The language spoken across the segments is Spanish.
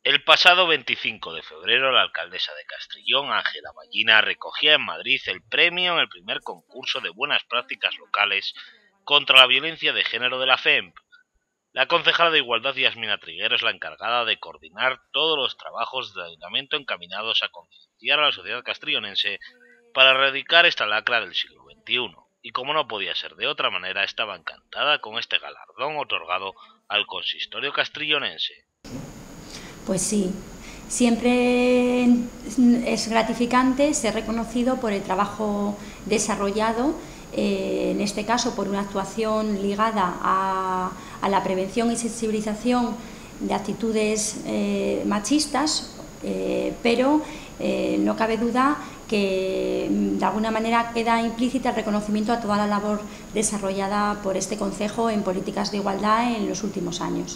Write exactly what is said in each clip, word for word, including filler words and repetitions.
El pasado veinticinco de febrero, la alcaldesa de Castrillón, Ángela Ballina, recogía en Madrid el premio en el primer concurso de buenas prácticas locales contra la violencia de género de la F E M P. La concejala de Igualdad, Yasmina Triguero, es la encargada de coordinar todos los trabajos de ayuntamiento encaminados a concienciar a la sociedad castrillonense para erradicar esta lacra del siglo veintiuno. Y como no podía ser de otra manera, estaba encantada con este galardón otorgado al consistorio castrillonense. Pues sí, siempre es gratificante ser reconocido por el trabajo desarrollado, eh, en este caso por una actuación ligada a, a la prevención y sensibilización de actitudes eh, machistas, eh, pero eh, no cabe duda que de alguna manera queda implícita el reconocimiento a toda la labor desarrollada por este concejo en políticas de igualdad en los últimos años.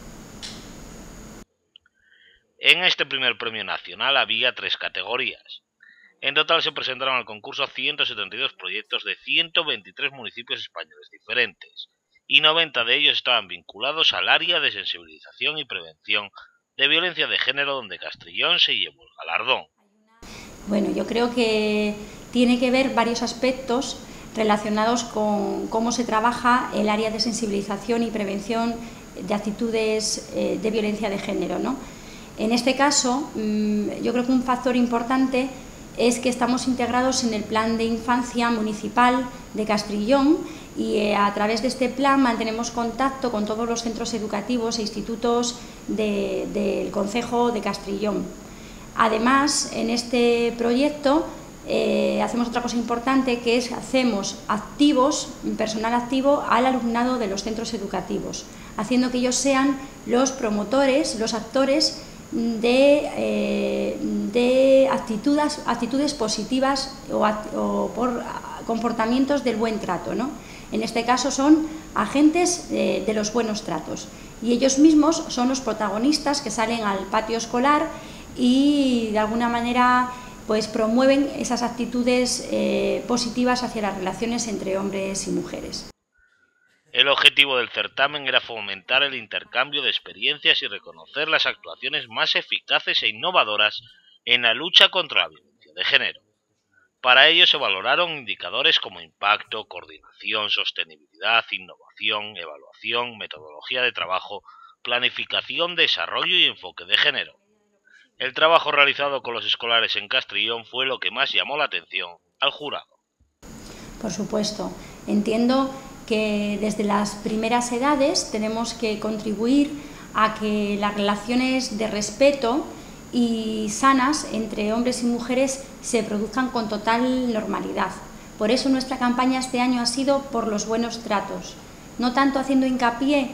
En este primer premio nacional había tres categorías. En total se presentaron al concurso ciento setenta y dos proyectos de ciento veintitrés municipios españoles diferentes, y noventa de ellos estaban vinculados al área de sensibilización y prevención de violencia de género, donde Castrillón se llevó el galardón. Bueno, yo creo que tiene que ver varios aspectos relacionados con cómo se trabaja el área de sensibilización y prevención de actitudes eh, de violencia de género, ¿no? En este caso, yo creo que un factor importante es que estamos integrados en el Plan de Infancia Municipal de Castrillón y a través de este plan mantenemos contacto con todos los centros educativos e institutos de, del concejo de Castrillón. Además, en este proyecto eh, hacemos otra cosa importante, que es hacemos activos, personal activo al alumnado de los centros educativos, haciendo que ellos sean los promotores, los actores de, eh, de actitudes, actitudes positivas o, o por comportamientos del buen trato, ¿no? En este caso son agentes de, de los buenos tratos, y ellos mismos son los protagonistas que salen al patio escolar y de alguna manera pues promueven esas actitudes eh, positivas hacia las relaciones entre hombres y mujeres. El objetivo del certamen era fomentar el intercambio de experiencias y reconocer las actuaciones más eficaces e innovadoras en la lucha contra la violencia de género. Para ello se valoraron indicadores como impacto, coordinación, sostenibilidad, innovación, evaluación, metodología de trabajo, planificación, desarrollo y enfoque de género. El trabajo realizado con los escolares en Castrillón fue lo que más llamó la atención al jurado. Por supuesto, entiendo que desde las primeras edades tenemos que contribuir a que las relaciones de respeto y sanas entre hombres y mujeres se produzcan con total normalidad. Por eso nuestra campaña este año ha sido por los buenos tratos, no tanto haciendo hincapié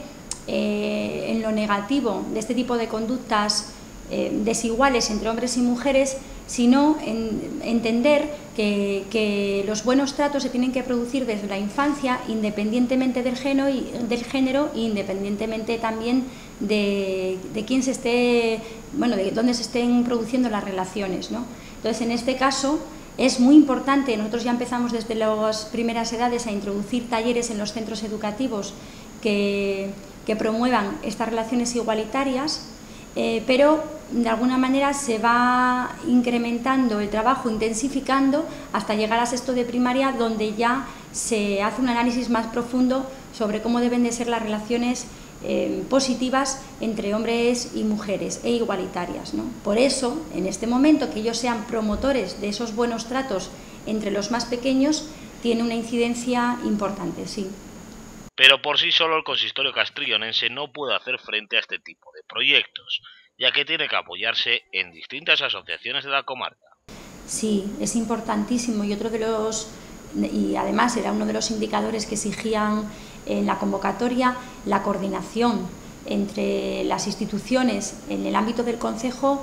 eh, en lo negativo de este tipo de conductas eh, desiguales entre hombres y mujeres, sino en entender que, que los buenos tratos se tienen que producir desde la infancia, independientemente del género y del género, e independientemente también de, de quién se esté, bueno, de dónde se estén produciendo las relaciones, ¿no? Entonces, en este caso es muy importante. Nosotros ya empezamos desde las primeras edades a introducir talleres en los centros educativos que, que promuevan estas relaciones igualitarias. Eh, pero de alguna manera se va incrementando el trabajo, intensificando hasta llegar a sexto de primaria, donde ya se hace un análisis más profundo sobre cómo deben de ser las relaciones eh, positivas entre hombres y mujeres e igualitarias, ¿no? Por eso, en este momento, que ellos sean promotores de esos buenos tratos entre los más pequeños tiene una incidencia importante, sí. Pero por sí solo el consistorio castrillonense no puede hacer frente a este tipo de proyectos, ya que tiene que apoyarse en distintas asociaciones de la comarca. Sí, es importantísimo, y otro de los, y además era uno de los indicadores que exigían en la convocatoria, la coordinación entre las instituciones en el ámbito del concejo,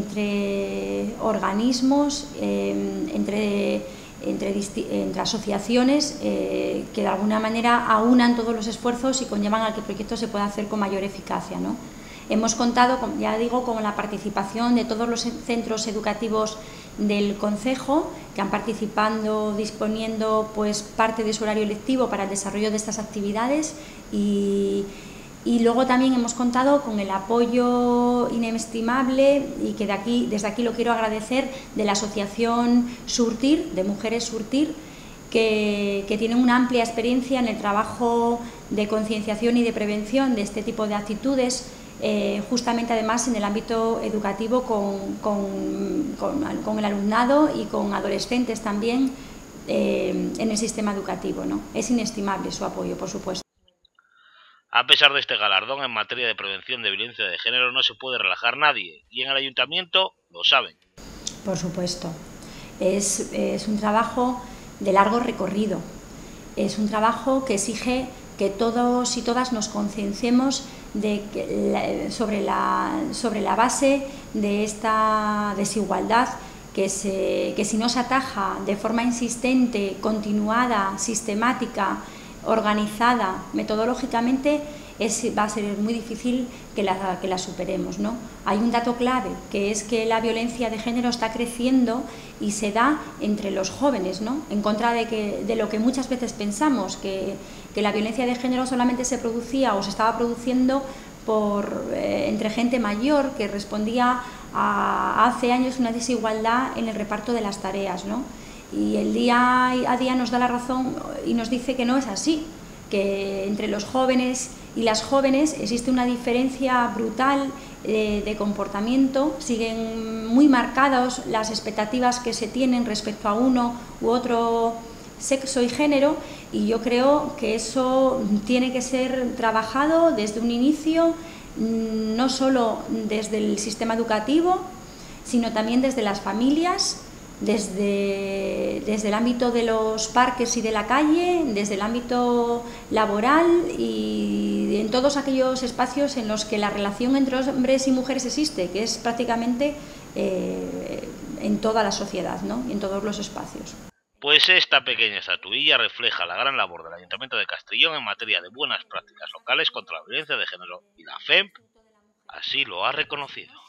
entre organismos, eh, entre Entre, entre asociaciones eh, que de alguna manera aunan todos los esfuerzos y conllevan a que el proyecto se pueda hacer con mayor eficacia, ¿no? Hemos contado, ya digo, con la participación de todos los centros educativos del concejo, que han participado disponiendo pues parte de su horario lectivo para el desarrollo de estas actividades, y Y luego también hemos contado con el apoyo inestimable, y que de aquí, desde aquí lo quiero agradecer, de la Asociación Surtir, de Mujeres Surtir, que, que tienen una amplia experiencia en el trabajo de concienciación y de prevención de este tipo de actitudes, eh, justamente además en el ámbito educativo con, con, con, con el alumnado y con adolescentes también eh, en el sistema educativo, ¿no? Es inestimable su apoyo, por supuesto. A pesar de este galardón en materia de prevención de violencia de género, no se puede relajar nadie, y en el ayuntamiento lo saben. Por supuesto. Es, es un trabajo de largo recorrido. Es un trabajo que exige que todos y todas nos concienciemos de que la, sobre, la, sobre la base de esta desigualdad que, se, que si no se ataja de forma insistente, continuada, sistemática, organizada, metodológicamente, es, va a ser muy difícil que la, que la superemos, ¿no? Hay un dato clave, que es que la violencia de género está creciendo y se da entre los jóvenes, ¿no? En contra de, que, de lo que muchas veces pensamos, que, que la violencia de género solamente se producía o se estaba produciendo por, eh, entre gente mayor que respondía a, a hace años una desigualdad en el reparto de las tareas, ¿no? Y el día a día nos da la razón y nos dice que no es así, que entre los jóvenes y las jóvenes existe una diferencia brutal eh, de comportamiento, siguen muy marcadas las expectativas que se tienen respecto a uno u otro sexo y género, y yo creo que eso tiene que ser trabajado desde un inicio, no solo desde el sistema educativo, sino también desde las familias, Desde, desde el ámbito de los parques y de la calle, desde el ámbito laboral y en todos aquellos espacios en los que la relación entre hombres y mujeres existe, que es prácticamente eh, en toda la sociedad, ¿no? Y en todos los espacios. Pues esta pequeña estatuilla refleja la gran labor del Ayuntamiento de Castrillón en materia de buenas prácticas locales contra la violencia de género, y la F E M P así lo ha reconocido.